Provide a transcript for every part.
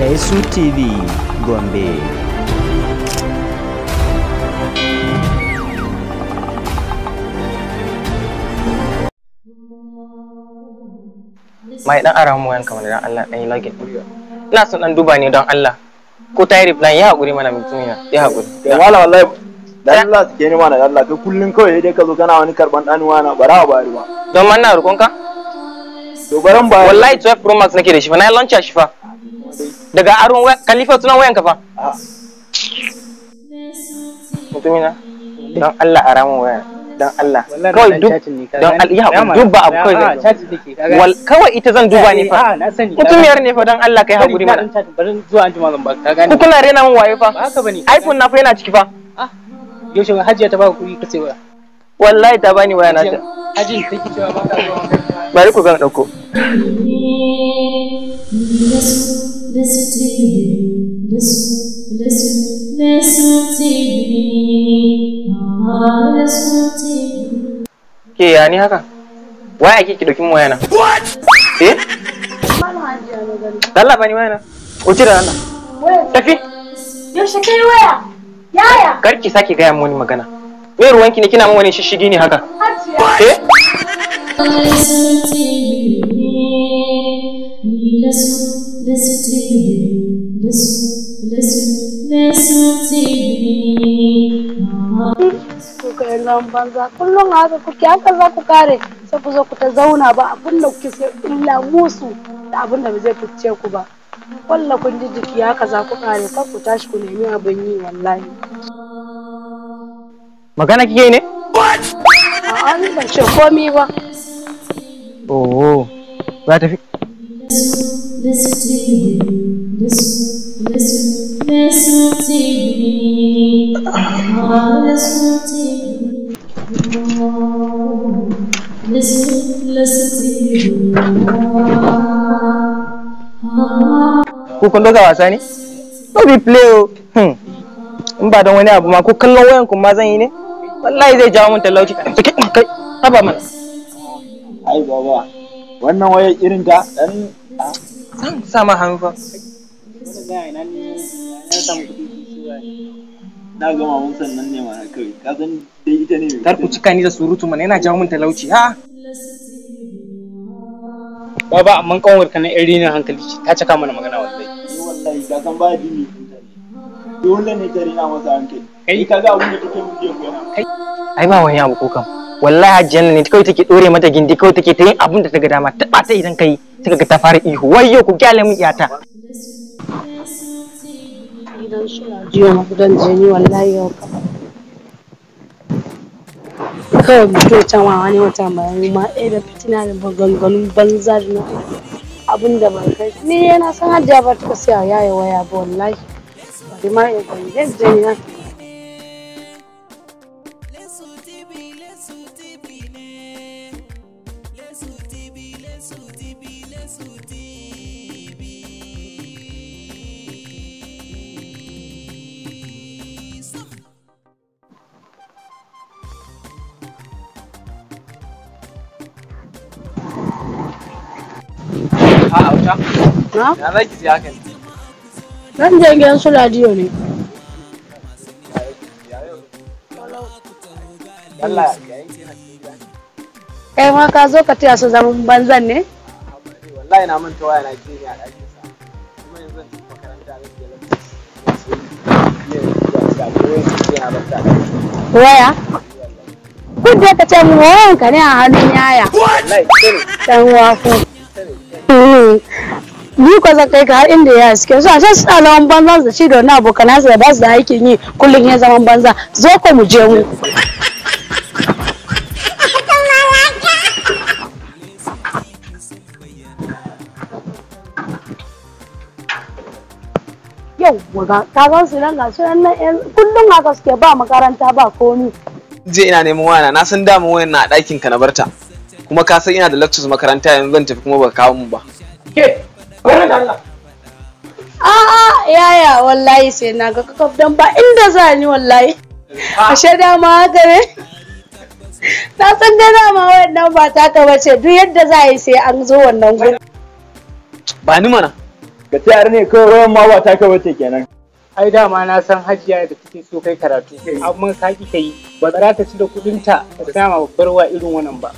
Lesu TV Gombe. Mai dan ara mu wayan kamar dan Allah dan login. Ina son dan duba ne don Allah. Ko ta yi reply ya hakuri mana mutumina. Ya hakuri. Da wala wallahi dan Allah take ni mana Allah kai kullun kawai dai ka zo kana wani karban dan wana bara ba ba. Don man na rukon ka? To baran ba. Wallahi 12 Pro Max nake da shi fa na launcher shi fa. Daga aron Khalifa tunan wayan ka fa. Mutumina. Don Allah ara mu wayan. Dan Allah kawai duk don ya duba abu kawai kawai ita zan duba ne fa mutumiyar ne fa don Allah kai hakuri mana bari zuwa anjima zan baka ka gane ku kuna rena mun waye fa haka bane iPhone na fa yana ciki fa yaushe Hajiya ta baka kuɗi kace waya wallahi ta bani waya na ta Haji take cewa baka zuwa bari ku ga dauko ke ya ni haka waya ake ki dauki waya na eh Allah bani waya na uci da Allah tafi yaushe kai waya yaya karki sake gaya mun magana me ruwanki ne kina mun wani shishigi ne haka eh kuka yin banza kullum haka kuke haka za ku kare sai ku zo ku ta zauna ba abin da kuke sai illa musu da abin da ba zai fice ku ba walla kun ji jiki haka za ku kare kar ku tashi ku nemi abin yi wallahi magana kike ne a'a ni ban ce komai ba oh za ta fi ku kun doga wasa ne? No be play o. In ba don wani abu ma ko kallon wayan kun ma zan yi ne? Wallahi zai jawo mun talauci. Sake kai haba mana. Ai baba wannan wayar irin ta dan Zan sa ma hannu fa. na gama mun sannan ne mana kai ka san dai ita ne Kar ku cika ni da surutu mana yana jawo mun talauci. Ha? baba amman kanwar ka na iri ne hankali ta cika mana magana wallahi wallahi ka san ba dini dole ne ta rina masa hankali kai ka ga abin da take mun jiya ko Kai ai ba wani abu ko kam. Wallahi hajjiyan ne kawai take dore mata gindi kawai take ta yin abin da ta ga dama ta bata idan kai sai ga ta fara ihu wayyo ku kyale mun iyata. idan suna jiya na gudan jini wallahi yau kawai mutum can wa wani wata mai ma ɗaya da fitina da maganganun banza da na abin da ban kai ni yana san hajiya ba ta siya yaya waya ba wallahi bari ma ya gani zai jini na auta na? ya zaki ji haka Zan je gidan su radiyo ne. Allah Kai ma ka zo ka taya su zaman banzan ne? wallahi na manta waya na ji ne a ɗakin sa kuma yanzu zan tafi makaranta zan je Waya? Kun da ka ce mu wayan ka ne a hannun yaya. wallahi Dan wafu. Ni ko zan kai ka har inda ya suke so a can suna zaman banza da shi da wani abokanansa da ba su da aikin yi kullum ya zaman banza zo ko mu je mu. Yau ka gan su nan ga su nan kullum haka suke ba makaranta ba komi. je ina neman wayana na san dama wayan na a ɗakin ka na barta kuma ka san ina da lectures makaranta yanzu zan tafi kuma baka kawo mun ba Ke wannan da Allah. A'a yaya wallahi sai na ga kakaf dan ba inda za ni wallahi. Ashe dama haka ne? Na san da dama wannan ba ta ka bace duk yadda za yi sai an zo wannan gurin. ba ni mana ka ce ne kawai ma ba ta ka bace kenan. Ai dama na san hajiya da take so kai karatu amma ka ki kai ba za ta ci da kudinta ta sama babbar wa irin wannan ba.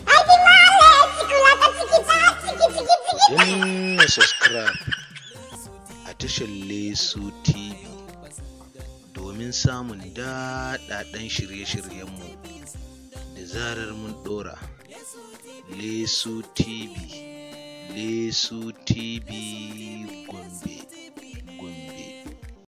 Danna subscribe a tashar Lesu TV domin samun daɗaɗɗen shirye-shiryenmu da zarar mun ɗora. Lesu TV, Lesu TV Gombe.